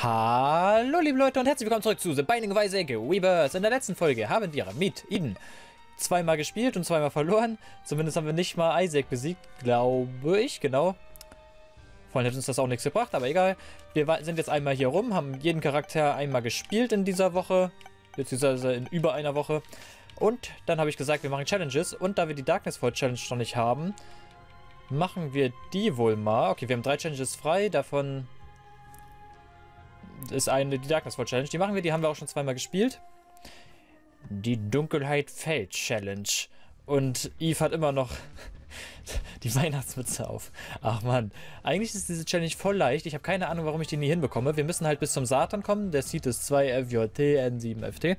Hallo liebe Leute und herzlich willkommen zurück zu The Binding of Isaac Rebirth. In der letzten Folge haben wir mit Eden zweimal gespielt und zweimal verloren. Zumindest haben wir nicht mal Isaac besiegt, glaube ich, genau. Vorhin hätte uns das auch nichts gebracht, aber egal. Wir sind jetzt einmal hier rum, haben jeden Charakter einmal gespielt in dieser Woche, beziehungsweise in über einer Woche. Und dann habe ich gesagt, wir machen Challenges und da wir die Darknessfall Challenge noch nicht haben, machen wir die wohl mal. Okay, wir haben 3 Challenges frei, davon ist eine die Darknessfall Challenge. Die machen wir, die haben wir auch schon zweimal gespielt. Die Dunkelheit fällt Challenge. Und Eve hat immer noch die Weihnachtsmütze auf. Ach man, eigentlich ist diese Challenge voll leicht. Ich habe keine Ahnung, warum ich die nie hinbekomme. Wir müssen halt bis zum Satan kommen. Der Seed ist 2FJT N7FT.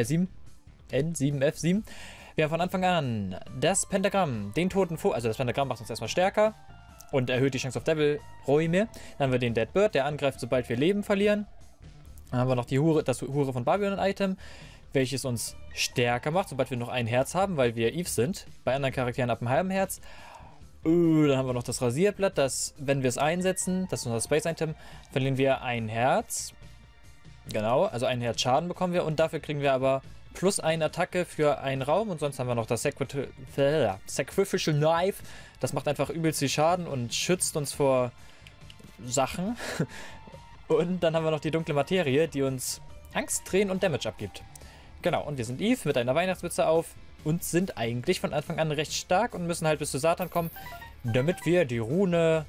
N7F7. Wir haben von Anfang an das Pentagramm, den toten Vogel. Also das Pentagramm macht uns erstmal stärker und erhöht die Chance auf Devil-Räume. Dann haben wir den Dead Bird, der angreift, sobald wir Leben verlieren. Dann haben wir noch die das Hure von Babylon-Item, welches uns stärker macht, sobald wir noch ein Herz haben, weil wir Eve sind. Bei anderen Charakteren ab einem halben Herz. Dann haben wir noch das Rasierblatt, das, wenn wir es einsetzen, das ist unser Space-Item, verlieren wir ein Herz. Genau, also ein Herz Schaden bekommen wir und dafür kriegen wir aber plus eine Attacke für einen Raum und sonst haben wir noch das Sacrificial Knife. Das macht einfach übelst viel Schaden und schützt uns vor Sachen. Und dann haben wir noch die dunkle Materie, die uns Angst, Tränen und Damage abgibt. Genau, und wir sind Eve mit einer Weihnachtsmütze auf und sind eigentlich von Anfang an recht stark und müssen halt bis zu Satan kommen, damit wir die Rune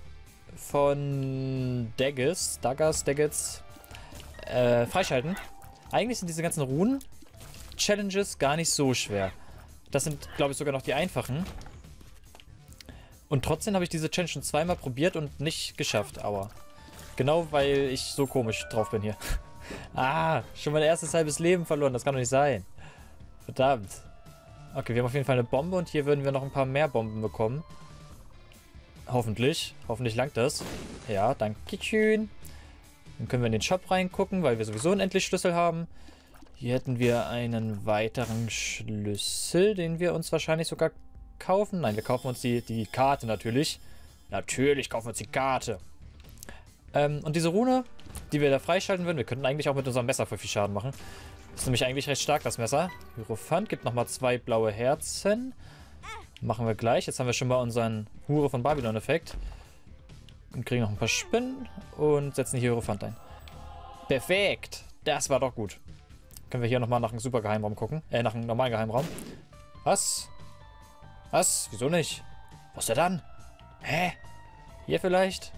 von Daggett freischalten. Eigentlich sind diese ganzen Runen-Challenges gar nicht so schwer. Das sind, glaube ich, sogar noch die einfachen. Und trotzdem habe ich diese Challenge schon zweimal probiert und nicht geschafft, aua. Genau, weil ich so komisch drauf bin hier. Ah, schon mein erstes halbes Leben verloren. Das kann doch nicht sein. Verdammt. Okay, wir haben auf jeden Fall eine Bombe und hier würden wir noch ein paar mehr Bomben bekommen. Hoffentlich. Hoffentlich langt das. Ja, danke schön. Dann können wir in den Shop reingucken, weil wir sowieso einen Endlichschlüssel haben. Hier hätten wir einen weiteren Schlüssel, den wir uns wahrscheinlich sogar kaufen. Nein, wir kaufen uns die Karte natürlich. Natürlich kaufen wir uns die Karte. Und diese Rune, die wir da freischalten würden, wir könnten eigentlich auch mit unserem Messer voll viel Schaden machen. Das ist nämlich eigentlich recht stark, das Messer. Hierophant gibt nochmal 2 blaue Herzen. Machen wir gleich. Jetzt haben wir schon mal unseren Hure von Babylon-Effekt. Und kriegen noch ein paar Spinnen und setzen hier Hierophant ein. Perfekt! Das war doch gut. Können wir hier nochmal nach einem super Geheimraum gucken. Nach einem normalen Geheimraum. Was? Was? Wieso nicht? Wo ist der dann? Hä? Hier vielleicht?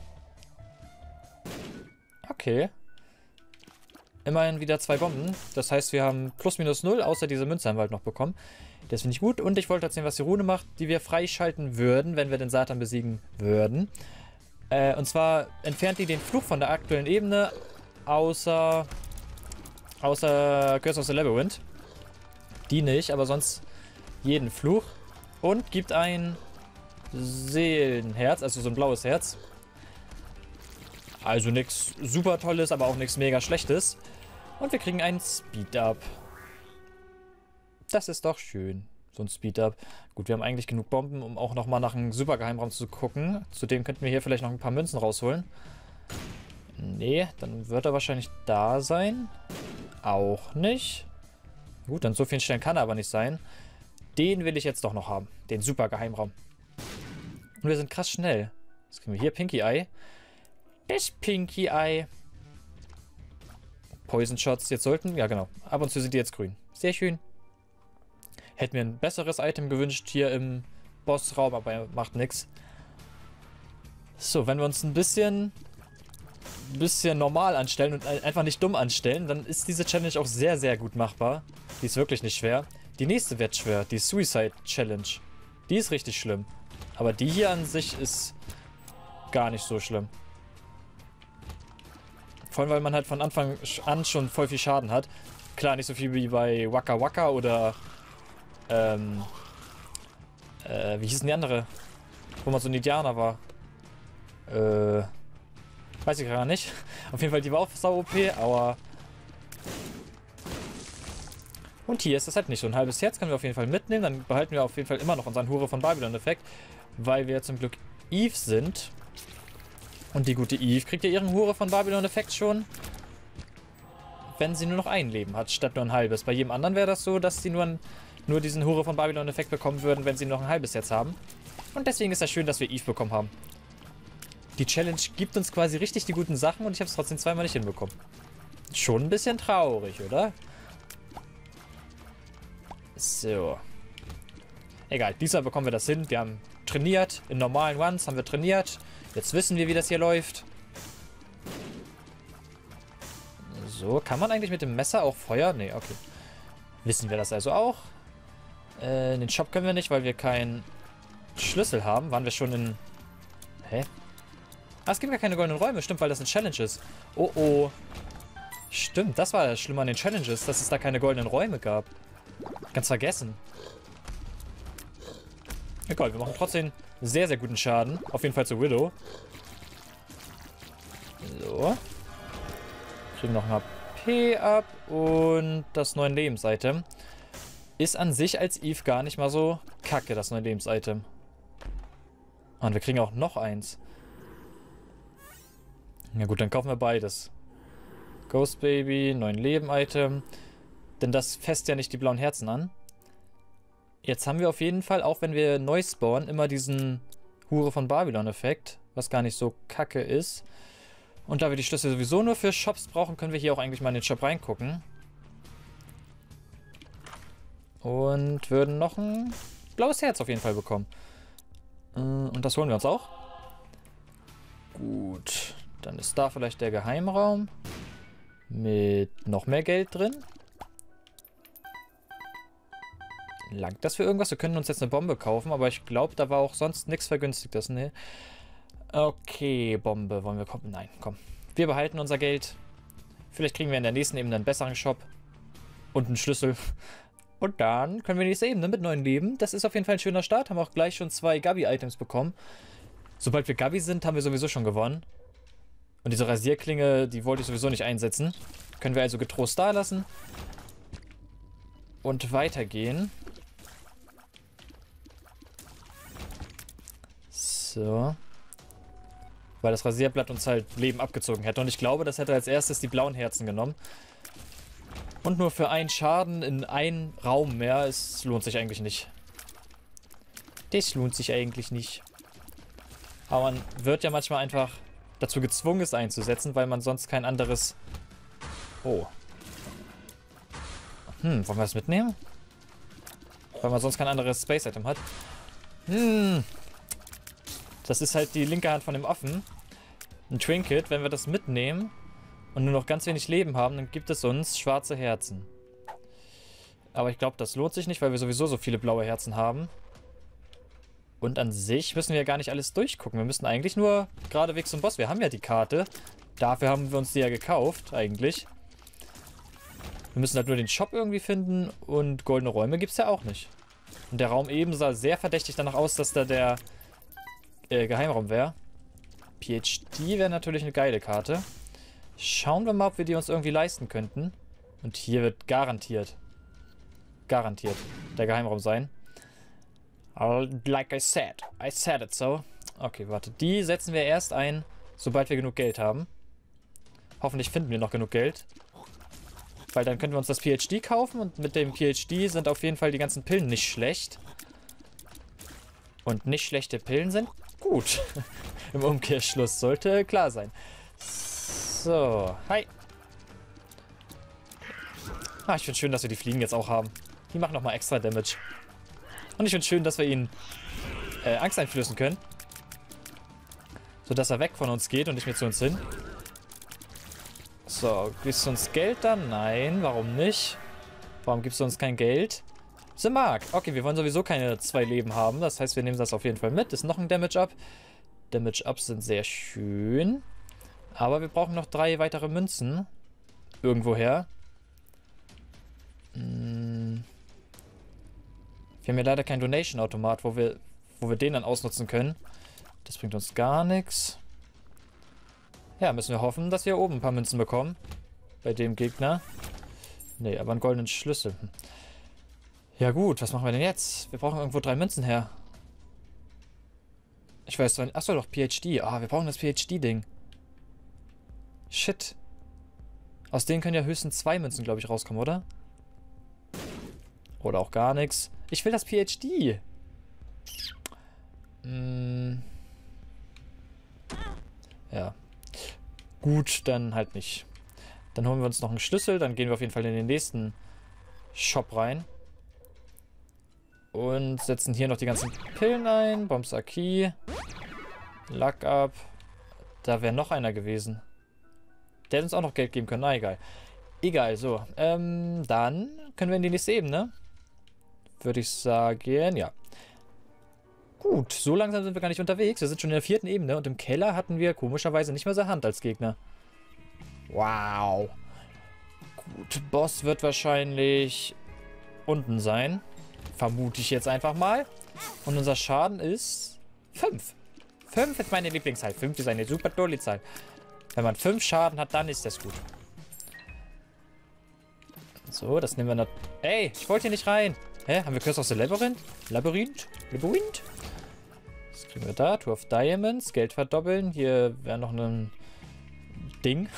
Okay. Immerhin wieder 2 Bomben. Das heißt, wir haben plus minus 0, außer diese Münze haben wir halt noch bekommen. Das finde ich gut. Und ich wollte erzählen, was die Rune macht, die wir freischalten würden, wenn wir den Satan besiegen würden. Und zwar entfernt die den Fluch von der aktuellen Ebene, außer Curse of the Labyrinth. Die nicht, aber sonst jeden Fluch. Und gibt ein Seelenherz, also so ein blaues Herz. Also nichts super Tolles, aber auch nichts mega Schlechtes. Und wir kriegen einen Speed-Up. Das ist doch schön. So ein Speed-Up. Gut, wir haben eigentlich genug Bomben, um auch nochmal nach einem super Geheimraum zu gucken. Zudem könnten wir hier vielleicht noch ein paar Münzen rausholen. Nee, dann wird er wahrscheinlich da sein. Auch nicht. Gut, an so vielen Stellen kann er aber nicht sein. Den will ich jetzt doch noch haben. Den super Geheimraum. Und wir sind krass schnell. Was kriegen wir hier? Pinky Eye. Das Pinky Eye. Poison Shots jetzt sollten. Ja, genau. Ab und zu sind die jetzt grün. Sehr schön. Hätten wir ein besseres Item gewünscht hier im Bossraum, aber er macht nichts. So, wenn wir uns ein bisschen normal anstellen und einfach nicht dumm anstellen, dann ist diese Challenge auch sehr, sehr gut machbar. Die ist wirklich nicht schwer. Die nächste wird schwer. Die Suicide Challenge. Die ist richtig schlimm. Aber die hier an sich ist gar nicht so schlimm. Vor allem, weil man halt von Anfang an schon voll viel Schaden hat. Klar, nicht so viel wie bei Waka Waka oder wie hieß denn die andere? Wo man so ein Indianer war. Weiß ich gar nicht. Auf jeden Fall, die war auch sau OP, aber... Und hier ist das halt nicht so. Ein halbes Herz können wir auf jeden Fall mitnehmen. Dann behalten wir auf jeden Fall immer noch unseren Hure von Babylon-Effekt. Weil wir zum Glück Eve sind. Und die gute Eve kriegt ja ihren Hure von Babylon-Effekt schon. wenn sie nur noch ein Leben hat, statt nur ein halbes. Bei jedem anderen wäre das so, dass sie nur diesen Hure von Babylon-Effekt bekommen würden, wenn sie noch ein halbes Herz haben. Und deswegen ist das schön, dass wir Eve bekommen haben. Die Challenge gibt uns quasi richtig die guten Sachen und ich habe es trotzdem zweimal nicht hinbekommen. Schon ein bisschen traurig, oder? So. Egal, diesmal bekommen wir das hin. Wir haben trainiert. In normalen Ones haben wir trainiert. Jetzt wissen wir, wie das hier läuft. So, kann man eigentlich mit dem Messer auch Feuer? Nee, okay. Wissen wir das also auch. In den Shop können wir nicht, weil wir keinen Schlüssel haben. Waren wir schon in... Hä? Ah, es gibt gar keine goldenen Räume. Stimmt, weil das eine Challenge ist. Oh, oh. Stimmt, das war das Schlimme an den Challenges, dass es da keine goldenen Räume gab. Ganz vergessen. Egal, wir machen trotzdem sehr, sehr guten Schaden. Auf jeden Fall zu Widow. So. Kriegen noch ein HP ab und das 9 Lebens-Item. Ist an sich als Eve gar nicht mal so kacke, das 9 Lebens-Item. Und wir kriegen auch noch eins. Ja gut, dann kaufen wir beides. Ghost Baby, 9 Leben-Item. Denn das fässt ja nicht die blauen Herzen an. Jetzt haben wir auf jeden Fall, auch wenn wir neu spawnen, immer diesen Hure von Babylon-Effekt. Was gar nicht so kacke ist. Und da wir die Schlüssel sowieso nur für Shops brauchen, können wir hier auch eigentlich mal in den Shop reingucken. Und würden noch ein blaues Herz auf jeden Fall bekommen. Und das holen wir uns auch. Gut. Dann ist da vielleicht der Geheimraum. Mit noch mehr Geld drin. Langt das für irgendwas? Wir können uns jetzt eine Bombe kaufen, aber ich glaube, da war auch sonst nichts Vergünstigtes. Nee. Okay, Bombe. Wollen wir kommen? Nein, komm. Wir behalten unser Geld. Vielleicht kriegen wir in der nächsten Ebene einen besseren Shop. Und einen Schlüssel. Und dann können wir die nächste Ebene mit 9 Leben. Das ist auf jeden Fall ein schöner Start. Haben auch gleich schon 2 Gabi-Items bekommen. Sobald wir Gabi sind, haben wir sowieso schon gewonnen. Und diese Rasierklinge, die wollte ich sowieso nicht einsetzen. Können wir also getrost da lassen. Und weitergehen. So. Weil das Rasierblatt uns halt Leben abgezogen hätte. Und ich glaube, das hätte als erstes die blauen Herzen genommen. Und nur für einen Schaden in einen Raum mehr, es lohnt sich eigentlich nicht. Das lohnt sich eigentlich nicht. Aber man wird ja manchmal einfach dazu gezwungen, es einzusetzen, weil man sonst kein anderes... Oh. Wollen wir das mitnehmen? Weil man sonst kein anderes Space-Item hat. Das ist halt die linke Hand von dem Affen. Ein Trinket, wenn wir das mitnehmen und nur noch ganz wenig Leben haben, dann gibt es uns schwarze Herzen. Aber ich glaube, das lohnt sich nicht, weil wir sowieso so viele blaue Herzen haben. Und an sich müssen wir ja gar nicht alles durchgucken. Wir müssen eigentlich nur geradewegs zum Boss. Wir haben ja die Karte. Dafür haben wir uns die ja gekauft, eigentlich. Wir müssen halt nur den Shop irgendwie finden und goldene Räume gibt es ja auch nicht. Und der Raum eben sah sehr verdächtig danach aus, dass da der Geheimraum wäre. PhD wäre natürlich eine geile Karte. Schauen wir mal, ob wir die uns irgendwie leisten könnten. Und hier wird garantiert der Geheimraum sein. Like I said it so. Okay, warte. Die setzen wir erst ein, sobald wir genug Geld haben. Hoffentlich finden wir noch genug Geld. Weil dann können wir uns das PhD kaufen und mit dem PhD sind auf jeden Fall die ganzen Pillen nicht schlecht. Und nicht schlechte Pillen sind gut. Im Umkehrschluss sollte klar sein. So, hi. Ah, ich finde schön, dass wir die Fliegen jetzt auch haben. Die machen nochmal extra Damage. Und ich finde schön, dass wir ihnen Angst einflößen können. Sodass er weg von uns geht und nicht mehr zu uns hin. So, gibst du uns Geld dann? Nein, warum nicht? Warum gibst du uns kein Geld? The Mark. Okay, wir wollen sowieso keine 2 Leben haben. Das heißt, wir nehmen das auf jeden Fall mit. Ist noch ein Damage-Up. Damage-Ups sind sehr schön. Aber wir brauchen noch 3 weitere Münzen. Irgendwoher. Wir haben ja leider keinen Donation-Automat, wo wir den dann ausnutzen können. Das bringt uns gar nichts. Ja, müssen wir hoffen, dass wir oben ein paar Münzen bekommen. Bei dem Gegner. Nee, aber einen goldenen Schlüssel. Ja gut, was machen wir denn jetzt? Wir brauchen irgendwo 3 Münzen her. Ich weiß zwar nicht. Achso, doch, PhD. Ah, wir brauchen das PhD-Ding. Shit. Aus denen können ja höchstens 2 Münzen, glaube ich, rauskommen, oder? Oder auch gar nichts. Ich will das PhD. Ja. Gut, dann halt nicht. Dann holen wir uns noch einen Schlüssel. Dann gehen wir auf jeden Fall in den nächsten Shop rein. Und setzen hier noch die ganzen Pillen ein. Bombs Aki. Luck Up. Da wäre noch einer gewesen. Der hätte uns auch noch Geld geben können. Na, egal. Egal, so. Dann können wir in die nächste Ebene. Würde ich sagen, ja. Gut, so langsam sind wir gar nicht unterwegs. Wir sind schon in der 4. Ebene und im Keller hatten wir komischerweise nicht mehr so Hand als Gegner. Wow. Gut, Boss wird wahrscheinlich unten sein. Vermute ich jetzt einfach mal. Und unser Schaden ist 5. 5 ist meine Lieblingszahl. 5 ist eine super tolle Zahl. Wenn man 5 Schaden hat, dann ist das gut. So, das nehmen wir noch. Ey, ich wollte hier nicht rein. Hä? Haben wir Curse of the Labyrinth? Labyrinth? Was kriegen wir da? Two of Diamonds. Geld verdoppeln. Hier wäre noch ein Ding.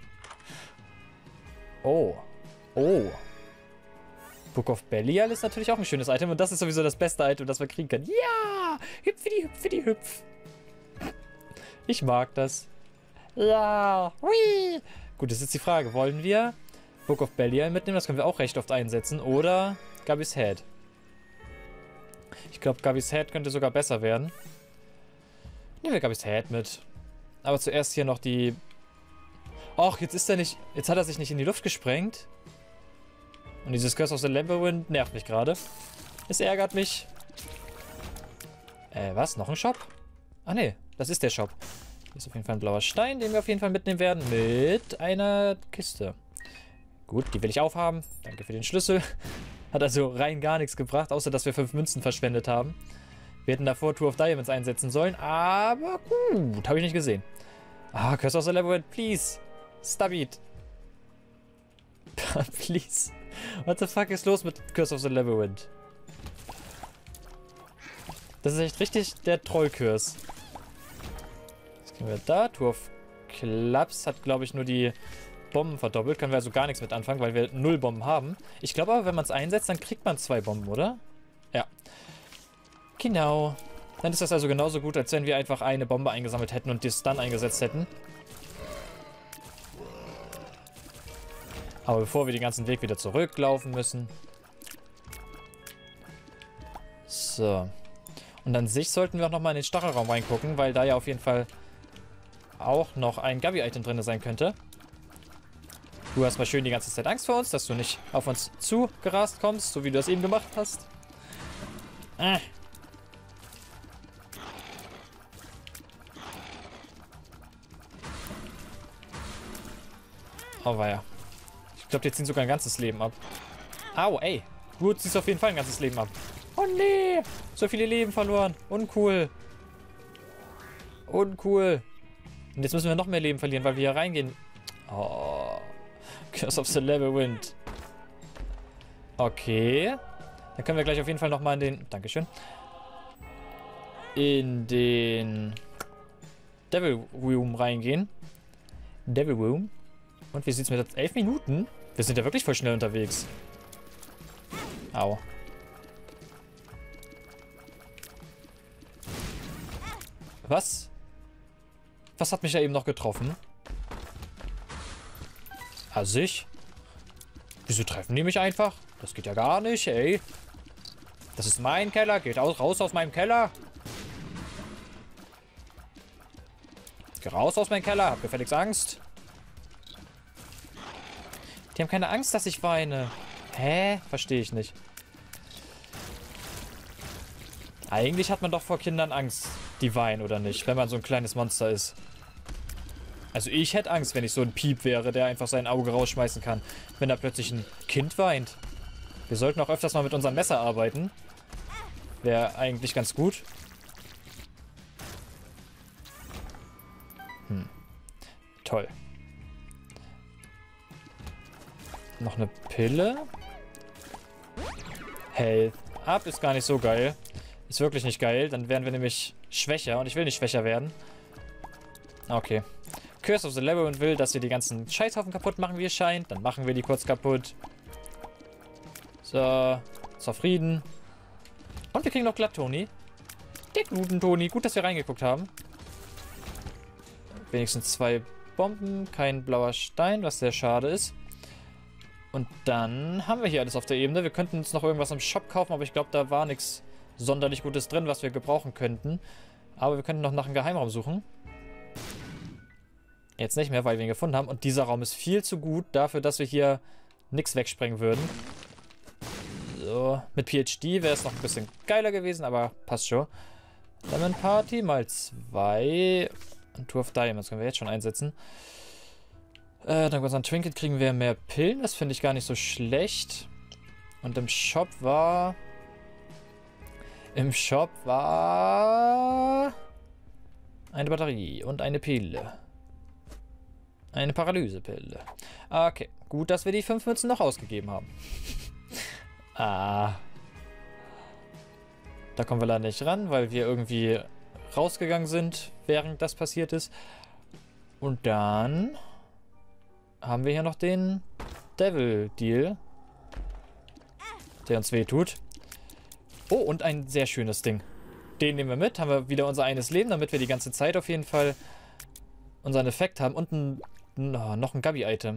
Oh. Oh. Book of Belial ist natürlich auch ein schönes Item. Und das ist sowieso das beste Item, das wir kriegen können. Ja! Hüpfidi, hüpfidi, hüpf. Ich mag das. Ja! Hui! Gut, das ist jetzt die Frage. Wollen wir Book of Belial mitnehmen? Das können wir auch recht oft einsetzen. Oder Gabby's Head. Ich glaube, Gabby's Head könnte sogar besser werden. Nehmen wir Gabby's Head mit. Aber zuerst hier noch die... Och, jetzt ist er nicht... Jetzt hat er sich nicht in die Luft gesprengt. Und dieses Curse of the Labyrinth nervt mich gerade. Es ärgert mich. Was? Noch ein Shop? Ah, nee. Das ist der Shop. Hier ist auf jeden Fall ein blauer Stein, den wir auf jeden Fall mitnehmen werden. Mit einer Kiste. Gut, die will ich aufhaben. Danke für den Schlüssel. Hat also rein gar nichts gebracht, außer dass wir 5 Münzen verschwendet haben. Wir hätten davor Two of Diamonds einsetzen sollen, aber gut, habe ich nicht gesehen. Ah, Curse of the Labyrinth, please. Stop it. Please. What the fuck ist los mit Curse of the Labyrinth? Das ist echt richtig der Troll-Curse. Was kriegen wir da? Two of Clubs hat, glaube ich, nur die Bomben verdoppelt. Können wir also gar nichts mit anfangen, weil wir 0 Bomben haben. Ich glaube aber, wenn man es einsetzt, dann kriegt man 2 Bomben, oder? Ja. Genau. Dann ist das also genauso gut, als wenn wir einfach eine Bombe eingesammelt hätten und das dann eingesetzt hätten. Aber bevor wir den ganzen Weg wieder zurücklaufen müssen. So. Und an sich sollten wir auch nochmal in den Stachelraum reingucken, weil da ja auf jeden Fall auch noch ein Gabby-Item drin sein könnte. Du hast mal schön die ganze Zeit Angst vor uns, dass du nicht auf uns zugerast kommst, so wie du das eben gemacht hast. Oh weia. Ich glaube, die ziehen sogar ein ganzes Leben ab. Au, ey. Du ziehst auf jeden Fall ein ganzes Leben ab. Oh nee. So viele Leben verloren. Uncool. Uncool. Und jetzt müssen wir noch mehr Leben verlieren, weil wir hier reingehen. Oh. Curse of the Labyrinth. Okay. Dann können wir gleich auf jeden Fall nochmal in den... Dankeschön. In den... Devil Room reingehen. Devil Room. Und wie sieht es mit 11 Minuten? Wir sind ja wirklich voll schnell unterwegs. Au. Was? Was hat mich da eben noch getroffen? Also ich? Wieso treffen die mich einfach? Das geht ja gar nicht, ey. Das ist mein Keller. Geht raus aus meinem Keller. Geh raus aus meinem Keller. Hab gefälligst Angst. Die haben keine Angst, dass ich weine. Hä? Verstehe ich nicht. Eigentlich hat man doch vor Kindern Angst, die weinen oder nicht, wenn man so ein kleines Monster ist. Also ich hätte Angst, wenn ich so ein Piep wäre, der einfach sein Auge rausschmeißen kann, wenn da plötzlich ein Kind weint. Wir sollten auch öfters mal mit unserem Messer arbeiten. Wäre eigentlich ganz gut. Toll. Noch eine Pille. Health Up ist gar nicht so geil. Ist wirklich nicht geil. Dann werden wir nämlich schwächer. Und ich will nicht schwächer werden. Okay. Curse of the Labyrinth will, dass wir die ganzen Scheißhaufen kaputt machen, wie es scheint. Dann machen wir die kurz kaputt. So, zufrieden. Und wir kriegen noch glatt Toni. Der guten Toni. Gut, dass wir reingeguckt haben. Wenigstens 2 Bomben, kein blauer Stein, was sehr schade ist. Und dann haben wir hier alles auf der Ebene. Wir könnten uns noch irgendwas im Shop kaufen, aber ich glaube, da war nichts sonderlich Gutes drin, was wir gebrauchen könnten. Aber wir könnten noch nach einem Geheimraum suchen. Jetzt nicht mehr, weil wir ihn gefunden haben. Und dieser Raum ist viel zu gut dafür, dass wir hier nichts wegsprengen würden. So, mit PhD wäre es noch ein bisschen geiler gewesen, aber passt schon. Lemon Party mal 2. Und Tour of Diamonds können wir jetzt schon einsetzen. Dank unserem Trinket kriegen wir mehr Pillen. Das finde ich gar nicht so schlecht. Und im Shop war... eine Batterie und eine Pille. Eine Paralysepille. Okay, gut, dass wir die 5 Münzen noch ausgegeben haben. Da kommen wir leider nicht ran, weil wir irgendwie rausgegangen sind, während das passiert ist. Und dann haben wir hier noch den Devil Deal, der uns wehtut. Oh, und ein sehr schönes Ding. Den nehmen wir mit, haben wir wieder unser eines Leben, damit wir die ganze Zeit auf jeden Fall unseren Effekt haben. Und noch ein Gabi-Item.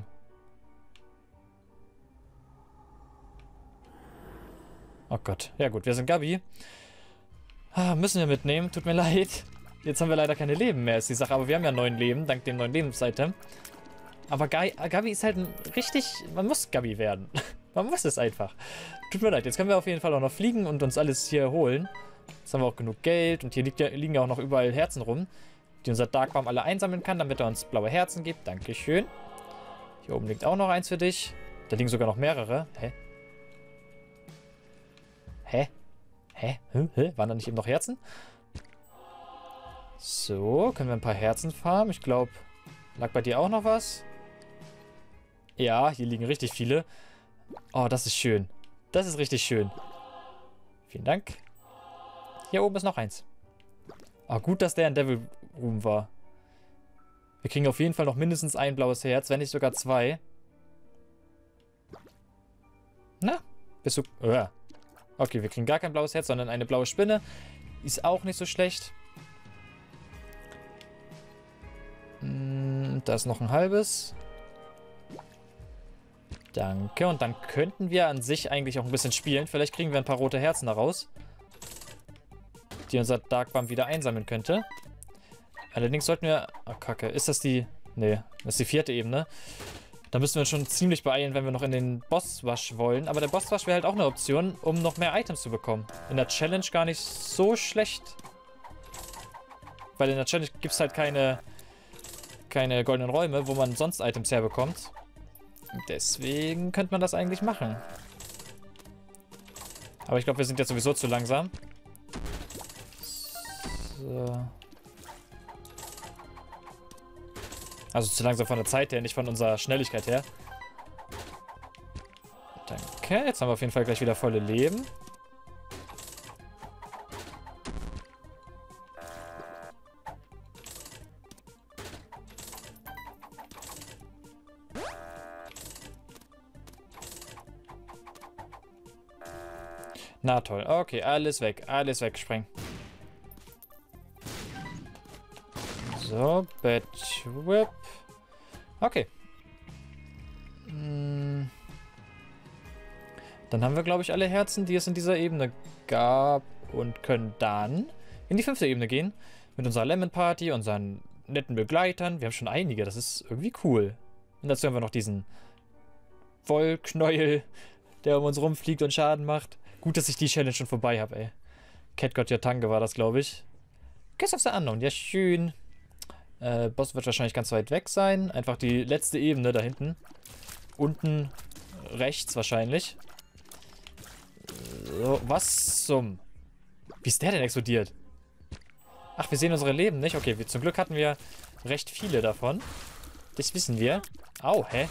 Oh Gott. Ja gut, wir sind Gabi. Müssen wir mitnehmen, tut mir leid. Jetzt haben wir leider keine Leben mehr, ist die Sache. Aber wir haben ja 9 Leben, dank dem neuen Lebensitem. Aber Gabi ist halt richtig... Man muss Gabi werden. Man muss es einfach. Tut mir leid, jetzt können wir auf jeden Fall auch noch fliegen und uns alles hier holen. Jetzt haben wir auch genug Geld und hier liegen ja auch noch überall Herzen rum, die unser Darkbaum alle einsammeln kann, damit er uns blaue Herzen gibt. Dankeschön. Hier oben liegt auch noch eins für dich. Da liegen sogar noch mehrere. Hä? Hä? Hä? Hä? Waren da nicht eben noch Herzen? So, können wir ein paar Herzen farmen. Ich glaube, lag bei dir auch noch was? Ja, hier liegen richtig viele. Oh, das ist schön. Das ist richtig schön. Vielen Dank. Hier oben ist noch eins. Oh, gut, dass der ein Devil Room war. Wir kriegen auf jeden Fall noch mindestens ein blaues Herz, wenn nicht sogar 2. Na, bist du... Okay, wir kriegen gar kein blaues Herz, sondern eine blaue Spinne. Ist auch nicht so schlecht. Da ist noch ein halbes. Danke. Und dann könnten wir an sich eigentlich auch ein bisschen spielen. Vielleicht kriegen wir ein paar rote Herzen daraus, die unser Darkbaum wieder einsammeln könnte. Allerdings sollten wir... Oh, Kacke. Ist das die... Nee, das ist die 4. Ebene. Da müssen wir uns schon ziemlich beeilen, wenn wir noch in den Bosswasch wollen. Aber der Bosswasch wäre halt auch eine Option, um noch mehr Items zu bekommen. In der Challenge gar nicht so schlecht. Weil in der Challenge gibt es halt keine goldenen Räume, wo man sonst Items herbekommt. Deswegen könnte man das eigentlich machen. Aber ich glaube, wir sind jetzt sowieso zu langsam. So. Also zu langsam von der Zeit her, nicht von unserer Schnelligkeit her. Danke. Jetzt haben wir auf jeden Fall gleich wieder volle Leben. Na toll. Okay, alles weg. Alles wegsprengen. So, Bad Whip. Okay. Dann haben wir, glaube ich, alle Herzen, die es in dieser Ebene gab. Und können dann in die 5. Ebene gehen. Mit unserer Lemon Party, unseren netten Begleitern. Wir haben schon einige. Das ist irgendwie cool. Und dazu haben wir noch diesen Wollknäuel, der um uns rumfliegt und Schaden macht. Gut, dass ich die Challenge schon vorbei habe, ey. Catgot Yatange war das, glaube ich. Kiss of the Unknown. Ja, schön. Boss wird wahrscheinlich ganz weit weg sein. Einfach die letzte Ebene da hinten. Unten rechts wahrscheinlich. So, was zum... Wie ist der denn explodiert? Ach, wir sehen unsere Leben nicht. Okay, zum Glück hatten wir recht viele davon. Das wissen wir. Au, hä?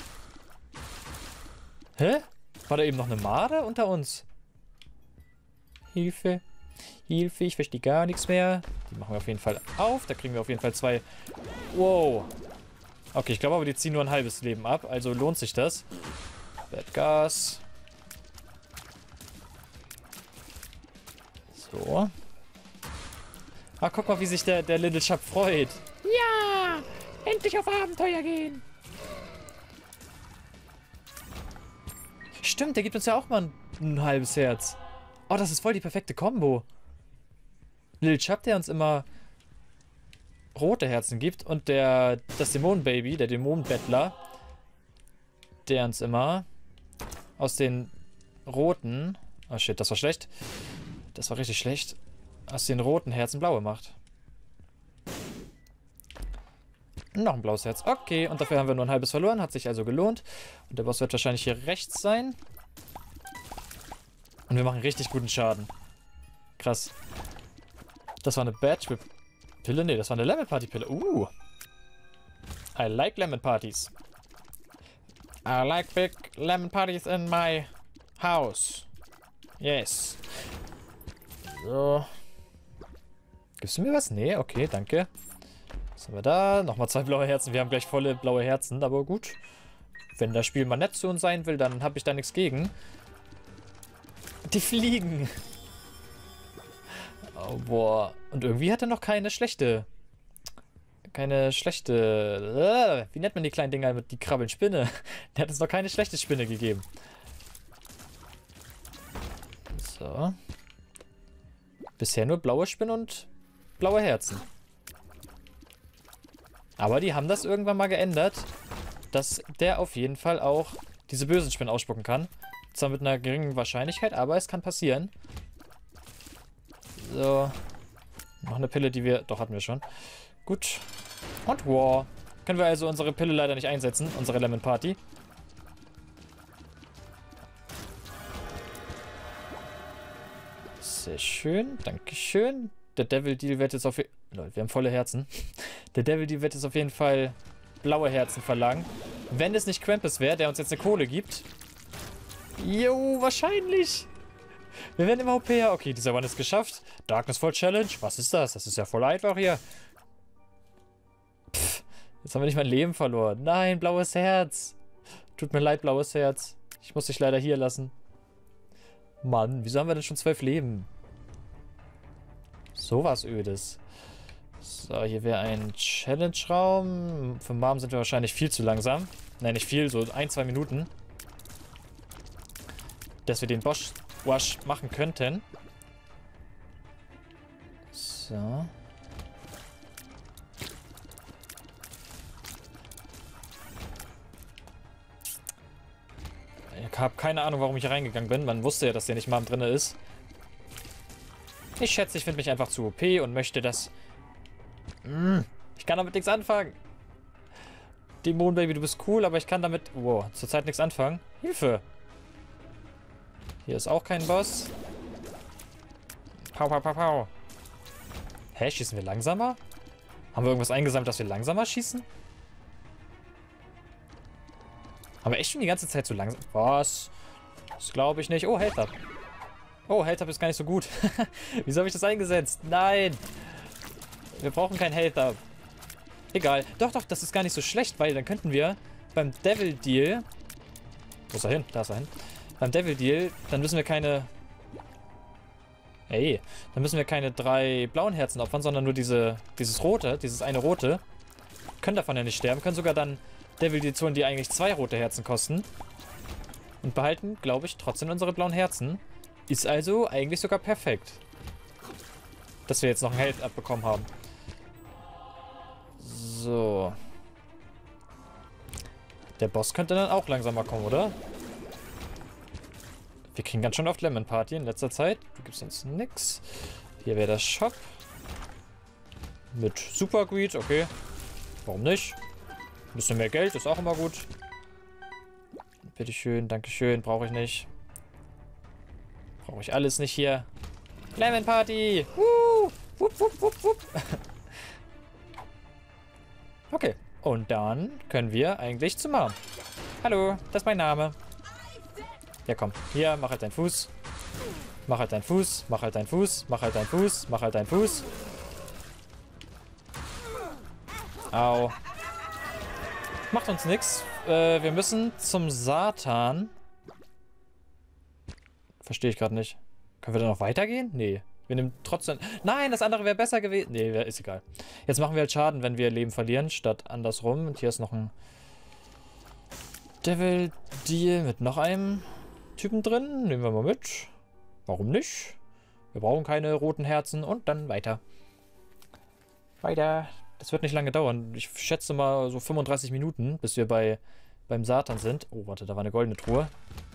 Hä? War da eben noch eine Made unter uns? Hilfe. Hilfe, ich verstehe gar nichts mehr. Die machen wir auf jeden Fall auf. Da kriegen wir auf jeden Fall 2. Wow. Okay, ich glaube aber, die ziehen nur ein halbes Leben ab. Also lohnt sich das. Bad Gas. So. Ach, guck mal, wie sich der Little Chub freut. Ja! Endlich auf Abenteuer gehen! Stimmt, der gibt uns ja auch mal ein halbes Herz. Oh, das ist voll die perfekte Kombo. Little Chub, der uns immer rote Herzen gibt und das Dämonenbaby, der Dämonenbettler, der uns immer aus den roten... Oh shit, das war schlecht. Das war richtig schlecht. Aus den roten Herzen blaue macht. Noch ein blaues Herz. Okay, und dafür haben wir nur ein halbes verloren. Hat sich also gelohnt. Und der Boss wird wahrscheinlich hier rechts sein. Und wir machen richtig guten Schaden. Krass. Das war eine Badge-Pille. Nee, das war eine Lemon Party-Pille. I like Lemon Parties. I like big lemon parties in my house. Yes. So. Gibst du mir was? Nee, okay, danke. Was haben wir da? Nochmal 2 blaue Herzen. Wir haben gleich volle blaue Herzen, aber gut. Wenn das Spiel mal nett zu uns sein will, dann habe ich da nichts gegen. Die fliegen. Oh, boah. Und irgendwie hat er noch keine schlechte... wie nennt man die kleinen Dinger mit die krabbeln? Spinne. Der hat uns noch keine schlechte Spinne gegeben. So. Bisher nur blaue Spinnen und blaue Herzen. Aber die haben das irgendwann mal geändert, dass der auf jeden Fall auch diese bösen Spinnen ausspucken kann. Zwar mit einer geringen Wahrscheinlichkeit, aber es kann passieren. So. Noch eine Pille, die wir... Doch, hatten wir schon. Gut. Und War. Können wir also unsere Pille leider nicht einsetzen, unsere Lemon Party. Sehr schön, dankeschön. Der Devil Deal wird jetzt auf jeden Fall... Leute, wir haben volle Herzen. Der Devil Deal wird jetzt auf jeden Fall blaue Herzen verlangen. Wenn es nicht Krampus wäre, der uns jetzt eine Kohle gibt. Jo, wahrscheinlich. Wir werden immer OP. Okay, dieser One ist geschafft. Darknessfall Challenge. Was ist das? Das ist ja voll einfach hier. Pff, jetzt haben wir nicht mein Leben verloren. Nein, blaues Herz. Tut mir leid, blaues Herz. Ich muss dich leider hier lassen. Mann, wieso haben wir denn schon 12 Leben? So was Ödes. So, hier wäre ein Challenge-Raum. Für Mom sind wir wahrscheinlich viel zu langsam. Nein, nicht viel, so 1-2 Minuten. Dass wir den Boss-Wash machen könnten. So. Ich habe keine Ahnung, warum ich hier reingegangen bin. Man wusste ja, dass der nicht Mom drin ist. Ich schätze, ich finde mich einfach zu OP und möchte das... Ich kann damit nichts anfangen. Dämonenbaby, du bist cool, aber ich kann damit... Wow, zurzeit nichts anfangen. Hilfe! Hier ist auch kein Boss. Pau, pau, pau, pau. Hä, schießen wir langsamer? Haben wir irgendwas eingesammelt, dass wir langsamer schießen? Haben wir echt schon die ganze Zeit so langsam... Was? Das glaube ich nicht. Oh, Health Up. Oh, Health Up ist gar nicht so gut. Wieso habe ich das eingesetzt? Nein! Wir brauchen kein Health Up. Egal. Doch, doch, das ist gar nicht so schlecht, weil dann könnten wir beim Devil Deal... Wo ist er hin? Da ist er hin. Beim Devil Deal, dann müssen wir keine... Ey, dann müssen wir keine 3 blauen Herzen opfern, sondern nur dieses rote, dieses eine rote. Können davon ja nicht sterben, können sogar dann Devil Deals holen, die eigentlich 2 rote Herzen kosten. Und behalten, glaube ich, trotzdem unsere blauen Herzen. Ist also eigentlich sogar perfekt. Dass wir jetzt noch ein Health abbekommen haben. So. Der Boss könnte dann auch langsamer kommen, oder? Wir kriegen ganz schön oft Lemon Party in letzter Zeit. Du gibst uns nix. Hier wäre der Shop. Mit Super Greed, okay. Warum nicht? Ein bisschen mehr Geld ist auch immer gut. Bitteschön, dankeschön, brauche ich nicht. Brauche ich alles nicht hier. Lemon Party! Wupp, wupp, wupp, wupp. Okay, und dann können wir eigentlich zu Mom. Hallo, das ist mein Name. Ja, komm. Hier, mach halt deinen Fuß. Mach halt deinen Fuß. Mach halt deinen Fuß. Mach halt deinen Fuß. Mach halt deinen Fuß. Au. Macht uns nichts. Wir müssen zum Satan. Verstehe ich gerade nicht. Können wir da noch weitergehen? Nee. Wir nehmen trotzdem... Nein, das andere wäre besser gewesen. Nee, ist egal. Jetzt machen wir halt Schaden, wenn wir Leben verlieren, statt andersrum. Und hier ist noch ein Devil Deal mit noch einem Typen drin. Nehmen wir mal mit. Warum nicht? Wir brauchen keine roten Herzen. Und dann weiter. Weiter. Das wird nicht lange dauern. Ich schätze mal so 35 Minuten, bis wir beim Satan sind. Oh, warte, da war eine goldene Truhe.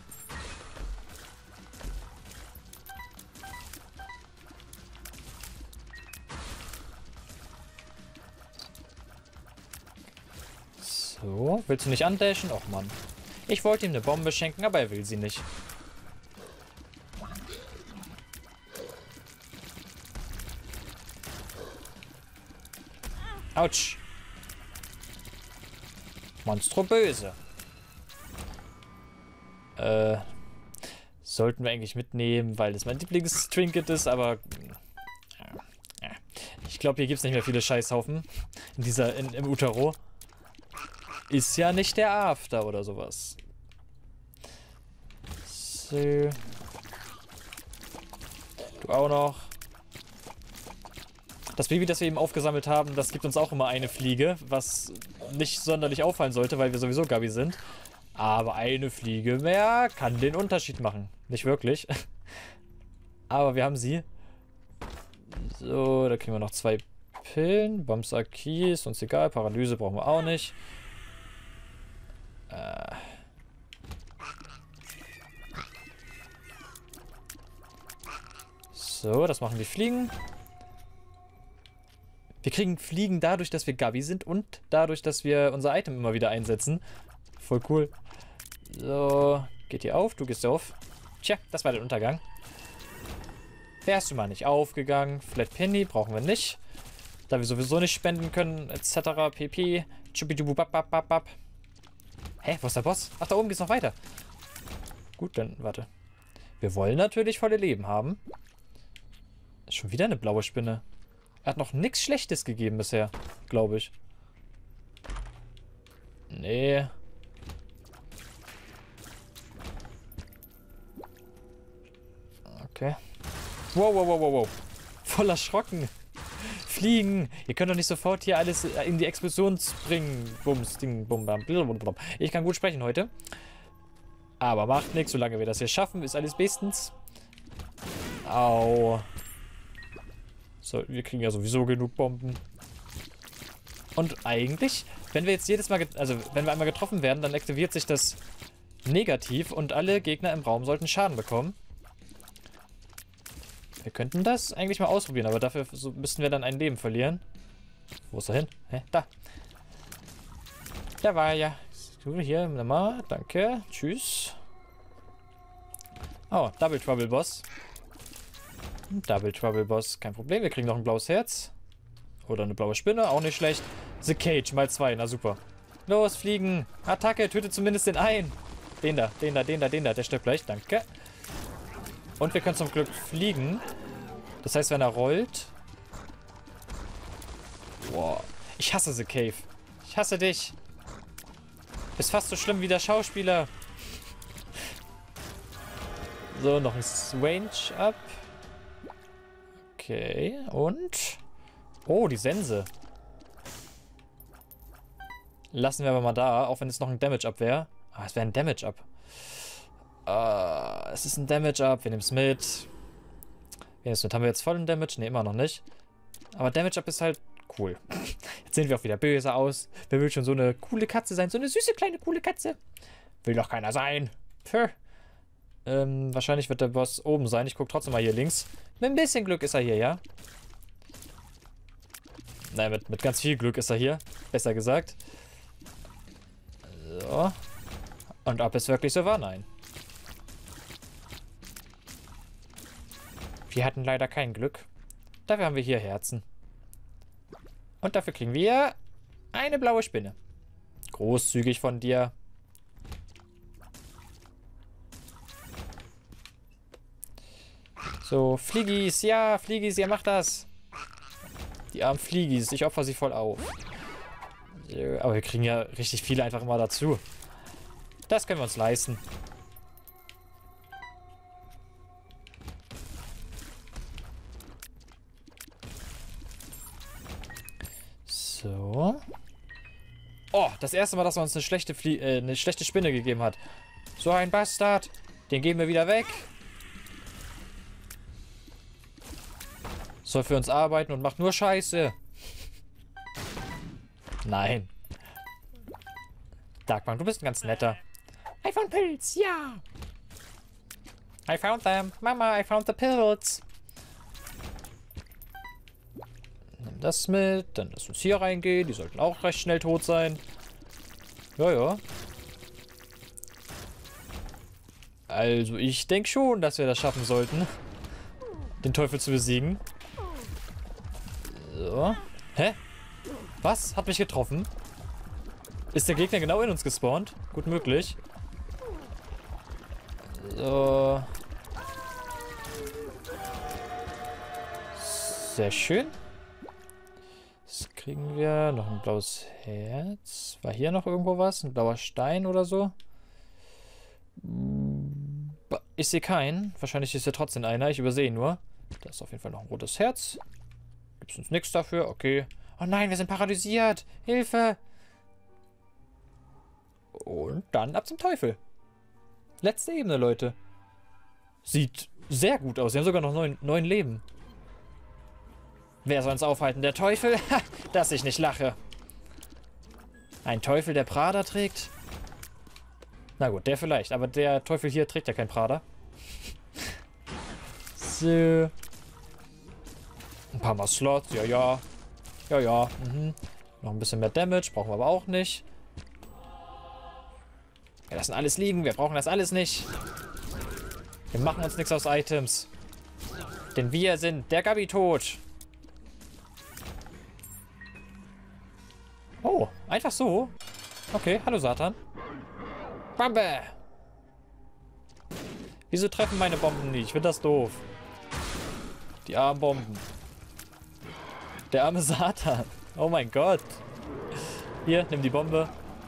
So, willst du nicht andashen? Och Mann. Ich wollte ihm eine Bombe schenken, aber er will sie nicht. Autsch. Monstro böse. Sollten wir eigentlich mitnehmen, weil das mein Lieblingstrinket ist, aber... Ich glaube, hier gibt es nicht mehr viele Scheißhaufen. Im Utero. Ist ja nicht der After oder sowas. So. Du auch noch. Das Baby, das wir eben aufgesammelt haben, das gibt uns auch immer eine Fliege, was nicht sonderlich auffallen sollte, weil wir sowieso Gabi sind. Aber eine Fliege mehr kann den Unterschied machen. Nicht wirklich. Aber wir haben sie. So, da kriegen wir noch 2 Pillen. Bums Aki ist uns egal. Paralyse brauchen wir auch nicht. So, das machen die Fliegen. Wir kriegen Fliegen dadurch, dass wir Gabi sind und dadurch, dass wir unser Item immer wieder einsetzen. Voll cool. So, geht hier auf, du gehst auf. Tja, das war der Untergang. Wärst du mal nicht aufgegangen. Flat Penny brauchen wir nicht. Da wir sowieso nicht spenden können, etc. pp. Chubidububabababab. Hä, wo ist der Boss? Ach, da oben geht's noch weiter. Gut, dann warte. Wir wollen natürlich volle Leben haben. Schon wieder eine blaue Spinne. Er hat noch nichts Schlechtes gegeben bisher, glaube ich. Nee. Okay. Wow, wow, wow, wow, wow. Voll erschrocken. Fliegen. Ihr könnt doch nicht sofort hier alles in die Explosion springen. Bums, Ding, bum, bam, blablabla. Ich kann gut sprechen heute. Aber macht nichts, solange wir das hier schaffen, ist alles bestens. Au. So, wir kriegen ja sowieso genug Bomben. Und eigentlich, wenn wir jetzt jedes Mal, wenn wir einmal getroffen werden, dann aktiviert sich das negativ und alle Gegner im Raum sollten Schaden bekommen. Wir könnten das eigentlich mal ausprobieren, aber dafür müssten wir dann ein Leben verlieren. Wo ist er hin? Hä? Da. Da war er ja. So, hier, nochmal. Danke. Tschüss. Oh, Double Trouble Boss. Double Trouble Boss. Kein Problem. Wir kriegen noch ein blaues Herz. Oder eine blaue Spinne. Auch nicht schlecht. The Cage mal 2. Na super. Los, fliegen. Attacke. Tötet zumindest den einen. Den da. Den da. Den da. Den da. Der stirbt gleich. Danke. Und wir können zum Glück fliegen. Das heißt, wenn er rollt... Boah. Ich hasse The Cave. Ich hasse dich. Ist fast so schlimm wie der Schauspieler. So, noch ein Range up. Okay, und... Oh, die Sense. Lassen wir aber mal da, auch wenn es noch ein Damage-Up wäre. Ah, es wäre ein Damage-Up. Es ist ein Damage-Up, wir nehmen es mit. Haben wir jetzt vollen Damage? Ne, immer noch nicht. Aber Damage-Up ist halt cool. Jetzt sehen wir auch wieder böse aus. Wer will schon so eine coole Katze sein? So eine süße, kleine, coole Katze. Will doch keiner sein. Puh. Wahrscheinlich wird der Boss oben sein. Ich gucke trotzdem mal hier links. Mit ein bisschen Glück ist er hier, ja? Nein, mit ganz viel Glück ist er hier. Besser gesagt. So. Und ob es wirklich so war? Nein. Wir hatten leider kein Glück. Dafür haben wir hier Herzen. Und dafür kriegen wir eine blaue Spinne. Großzügig von dir. So, Fliegis. Ja, Fliegis, ihr macht das. Die armen Fliegis. Ich opfer sie voll auf. Aber wir kriegen ja richtig viele einfach immer dazu. Das können wir uns leisten. So. Oh, das erste Mal, dass er uns eine schlechte Spinne gegeben hat. So ein Bastard. Den geben wir wieder weg. Soll für uns arbeiten und macht nur Scheiße. Nein. Darkbank, du bist ein ganz netter. I found pills, ja. I found them. Mama, I found the pills. Nimm das mit, dann lass uns hier reingehen. Die sollten auch recht schnell tot sein. Ja, ja. Also, ich denke schon, dass wir das schaffen sollten, den Teufel zu besiegen. So. Hä? Was? Hat mich getroffen? Ist der Gegner genau in uns gespawnt? Gut möglich. So. Sehr schön. Das kriegen wir. Noch ein blaues Herz. War hier noch irgendwo was? Ein blauer Stein oder so? Ich sehe keinen. Wahrscheinlich ist ja trotzdem einer. Ich übersehe ihn nur. Da ist auf jeden Fall noch ein rotes Herz. Gibt es uns nichts dafür? Okay. Oh nein, wir sind paralysiert. Hilfe! Und dann ab zum Teufel. Letzte Ebene, Leute. Sieht sehr gut aus. Sie haben sogar noch 9 Leben. Wer soll uns aufhalten? Der Teufel? Ha, dass ich nicht lache. Ein Teufel, der Prada trägt? Na gut, der vielleicht. Aber der Teufel hier trägt ja kein Prada. So. Ein paar Mal Slots. Ja, ja. Ja, ja. Mhm. Noch ein bisschen mehr Damage. Brauchen wir aber auch nicht. Wir lassen alles liegen. Wir brauchen das alles nicht. Wir machen uns nichts aus Items. Denn wir sind der Gabi-Tod. Oh, einfach so? Okay, hallo Satan. Bombe! Wieso treffen meine Bomben nicht? Ich finde das doof. Die armen Bomben. Der arme Satan. Oh mein Gott. Hier, nimm die Bombe.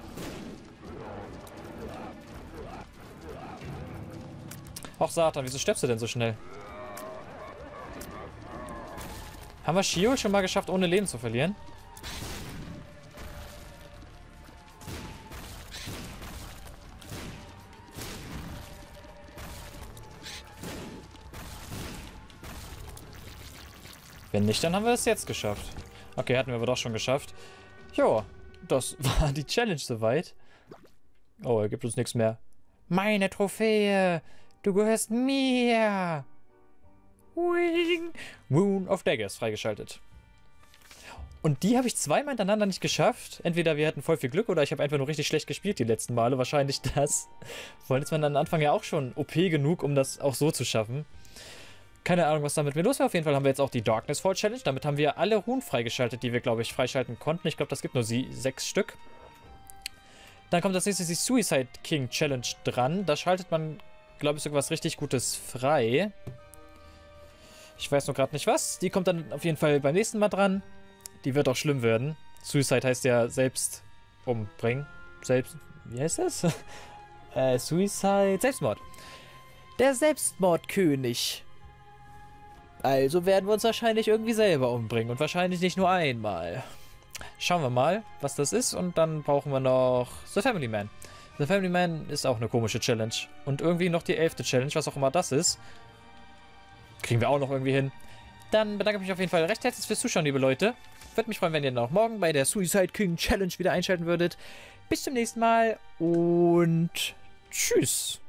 Och Satan, wieso stirbst du denn so schnell? Haben wir Shield schon mal geschafft, ohne Leben zu verlieren? Wenn nicht, dann haben wir es jetzt geschafft. Okay, hatten wir aber doch schon geschafft. Jo, das war die Challenge soweit. Oh, er gibt uns nichts mehr. Meine Trophäe! Du gehörst mir! Wing! Moon of Daggers freigeschaltet. Und die habe ich zweimal hintereinander nicht geschafft. Entweder wir hatten voll viel Glück oder ich habe einfach nur richtig schlecht gespielt die letzten Male. Wahrscheinlich das. Vor allem ist man am Anfang ja auch schon OP genug, um das auch so zu schaffen. Keine Ahnung, was damit mir los war. Auf jeden Fall haben wir jetzt auch die Darkness Fall Challenge. Damit haben wir alle Runen freigeschaltet, die wir, glaube ich, freischalten konnten. Ich glaube, das gibt nur 6 Stück. Dann kommt als nächstes die Suicide King Challenge dran. Da schaltet man, glaube ich, sogar was richtig Gutes frei. Ich weiß nur gerade nicht was. Die kommt dann auf jeden Fall beim nächsten Mal dran. Die wird auch schlimm werden. Suicide heißt ja selbst umbringen. Wie heißt das? Suicide. Selbstmord. Der Selbstmordkönig. Also werden wir uns wahrscheinlich irgendwie selber umbringen. Und wahrscheinlich nicht nur einmal. Schauen wir mal, was das ist. Und dann brauchen wir noch The Family Man. The Family Man ist auch eine komische Challenge. Und irgendwie noch die 11. Challenge, was auch immer das ist. Kriegen wir auch noch irgendwie hin. Dann bedanke ich mich auf jeden Fall recht herzlich fürs Zuschauen, liebe Leute. Würde mich freuen, wenn ihr dann auch morgen bei der Suicide King Challenge wieder einschalten würdet. Bis zum nächsten Mal und tschüss.